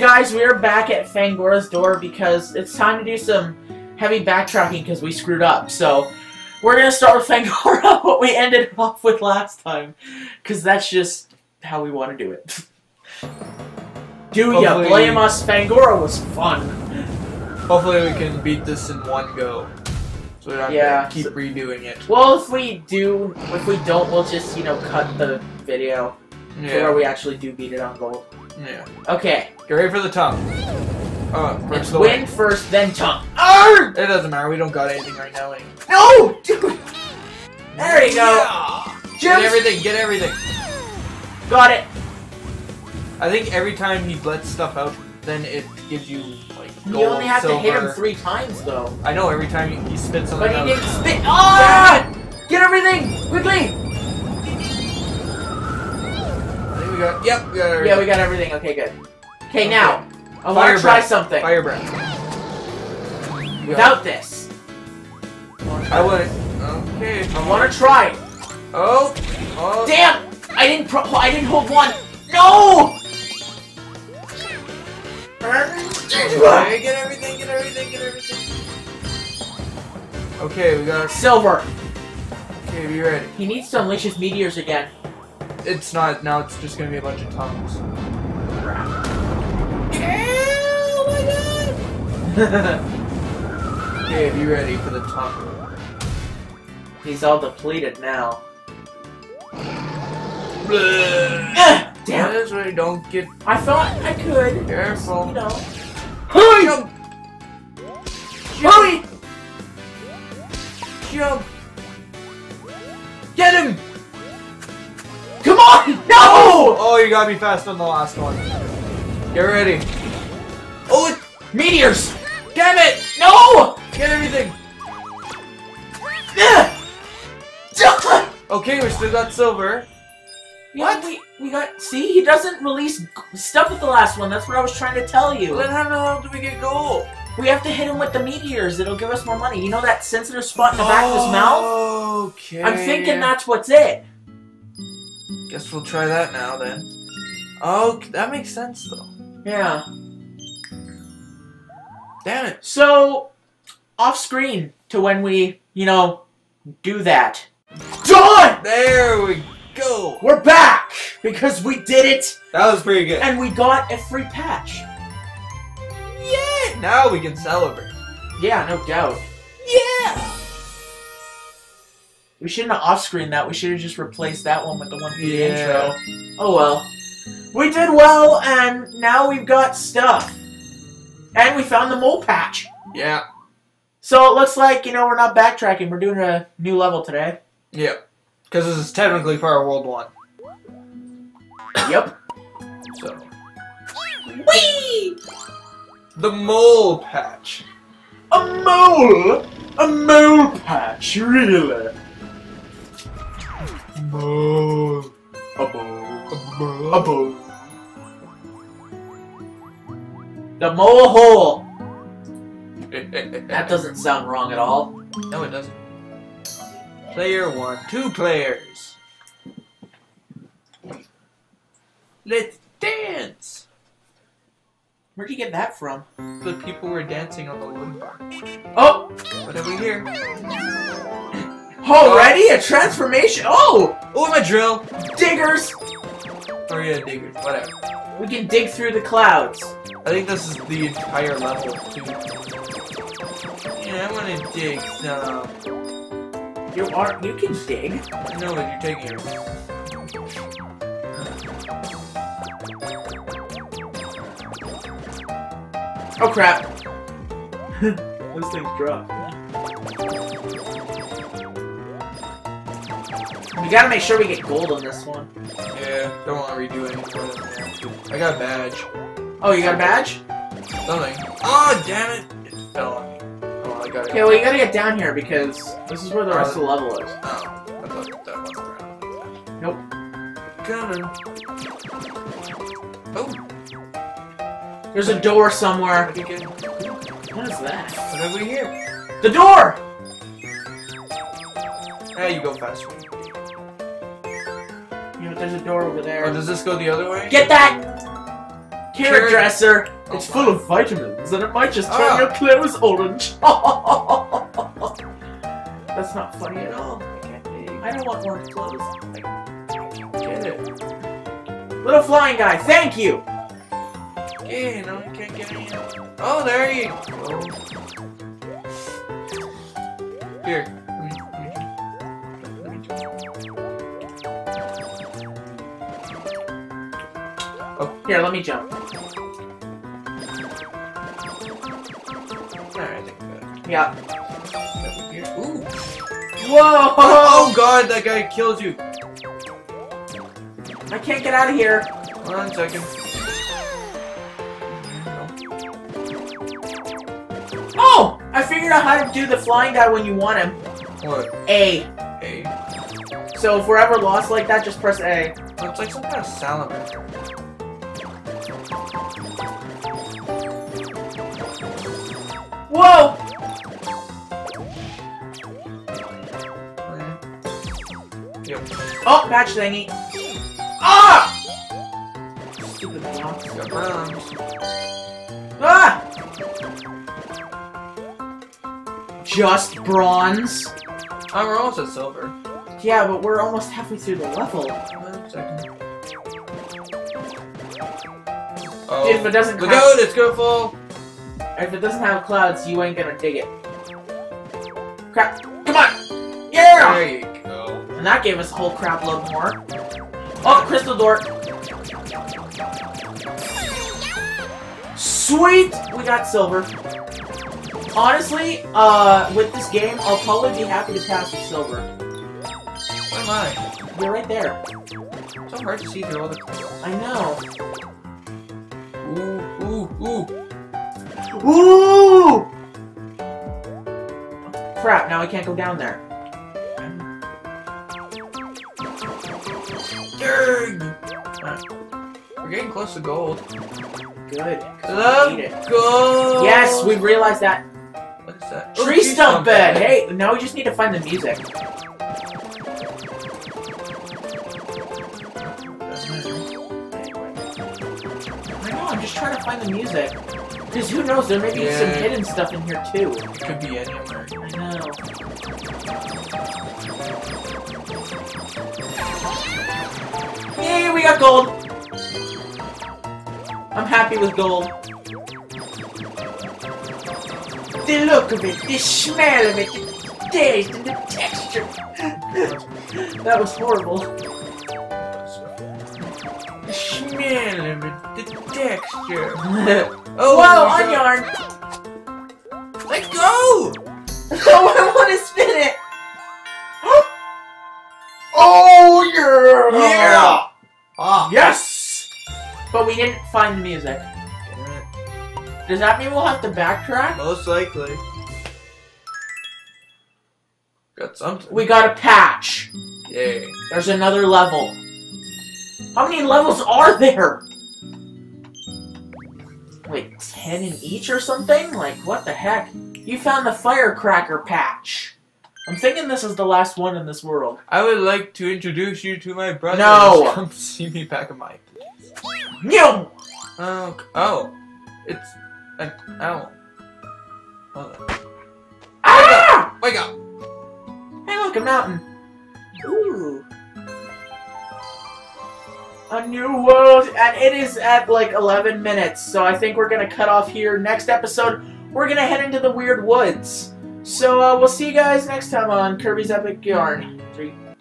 guys, we are back at Fangora's door because it's time to do some heavy backtracking because we screwed up. So, we're going to start with Fangora, what we ended off with last time. Because that's just how we want to do it. Do ya blame us? Fangora was fun. Hopefully we can beat this in one go. So we don't have to keep redoing it. Well, if we don't, we'll just, you know, cut the video. To where we actually do beat it on gold. Yeah. Okay. Get ready for the tongue. It's win first, then tongue. It doesn't matter. We don't got anything right now. Anyway. No, dude. There you go. Yeah. Get everything. Get everything. Got it. I think every time he lets stuff out, then it gives you like gold, You only have silver. to hit him 3 times though. I know. Every time he spits something out. But he didn't spit. Ah! Get everything quickly. We got, yep, we got everything. Yeah, we got everything. Okay, good. Okay, now, I want to try something. Fire breath. Without this. I would. Okay. I want to try. Oh. Damn! I didn't hold one. No! Okay, get everything, get everything, get everything. Okay, we got silver. Okay, be ready. He needs to unleash his meteors again. It's not, now it's just gonna be a bunch of tongues. Oh my god! Okay, be ready for the tongue. He's all depleted now. Damn. That's right, don't get... I thought I could. Careful. You know. Hurry! Jump! Hurry! Jump! Get him! Come on! No! Oh, you got me fast on the last one. Get ready. Oh, it's meteors! Damn it! No! Get everything. Okay, we still got silver. What? We got... See? He doesn't release stuff with the last one. That's what I was trying to tell you. Then how the hell do we get gold? We have to hit him with the meteors. It'll give us more money. You know that sensitive spot in the back of his mouth? Okay. I'm thinking that's what's it. Guess we'll try that now then. Oh, that makes sense though. Yeah. Damn it. So, off screen to when we, you know, do that. Done! There we go. We're back! Because we did it! That was pretty good. And we got a free patch. Yeah! Now we can celebrate. Yeah, no doubt. Yeah! We shouldn't have off-screened that. We should have just replaced that one with the one for the intro. Oh well. We did well, and now we've got stuff. And we found the mole patch. Yeah. So it looks like, you know, we're not backtracking. We're doing a new level today. Yeah. Because this is technically part of World 1. Yep. So. Whee! The mole patch. A mole? A mole patch, really? Mole. A mole. A mole. A mole. The mole hole. That doesn't sound wrong at all. No, it doesn't. Player 1. 2 players. Let's dance. Where'd you get that from? The people were dancing on the wood bar. Oh! What have we here? Already? A transformation? Oh! Oh, my drill! Diggers! Oh yeah, diggers. Whatever. We can dig through the clouds. I think this is the entire level, too. Yeah, I want to dig some. You can dig. No, but you're taking it. Oh crap. Those things drop. We gotta make sure we get gold on this one. Yeah, don't want to redo anything. I got a badge. Oh, you got a badge? Something. Oh, damn it! It fell on me. Oh, I got it. Okay, well you gotta get down here because this is where the rest of the level is. Oh, I thought that was around. Nope. Coming. Oh. There's a door somewhere. What is that? What have we here? The door! Hey, you go faster. You know, there's a door over there. Or does this go the other way? Get that! Carrot dresser. It's full of vitamins, and it might just turn your clothes orange. That's not funny at all. I don't want orange clothes. Get it. Little flying guy, thank you! Okay, no, I can't get any. Oh, there you go. Here. Let me Oh, here, let me jump. Alright, I think that. Yeah. Ooh. Whoa! Oh god, that guy killed you. I can't get out of here. 1 second. Oh! I figured out how to do the flying guy when you want him. What? A. A. So if we're ever lost like that, just press A. Oh, it's like some kind of salamander. Whoa! Yep. Oh, patch thingy. Ah! Stupid blocks. Got bronze. Ah! Just bronze? Oh, we're almost at silver. Yeah, but we're almost halfway through the level. 1 second. Oh, If it doesn't look have, out, it's gonna fall. if it doesn't have clouds, you ain't gonna dig it. Crap! Come on! Yeah! There you go. And that gave us a whole crap load more. Oh, crystal door. Sweet! We got silver. Honestly, with this game, I'll probably be happy to pass with silver. Where am I? You're right there. It's so hard to see through all the... I know. Ooh, ooh, ooh. Ooh! Crap, now I can't go down there. Dang! We're getting close to gold. Good. 'Cause we need it. Let's go! Yes, we realized that. What is that? Tree stump bed! Hey, now we just need to find the music. I know, I'm just trying to find the music. Because who knows, there may be some hidden stuff in here too. It could be anywhere. I know. Yay, we got gold! I'm happy with gold. The look of it, the smell of it, the taste and the texture. That was horrible. The smell of it, the texture. Oh, whoa, on yarn! Let go! Oh, I want to spin it! Oh, yeah! Yeah! Ah. Yes! But we didn't find the music. Does that mean we'll have to backtrack? Most likely. Got something. We got a patch. Yay. There's another level. How many levels are there? Wait, 10 in each or something? Like, what the heck? You found the firecracker patch. I'm thinking this is the last one in this world. I would like to introduce you to my brother. No! Come see me back at my place. No! Oh. It's an owl. Ah! Wake up! Hey, look, a mountain. Ooh. A new world, and it is at like 11 minutes, so I think we're gonna cut off here. Next episode, we're gonna head into the weird woods. So we'll see you guys next time on Kirby's Epic Yarn. 3,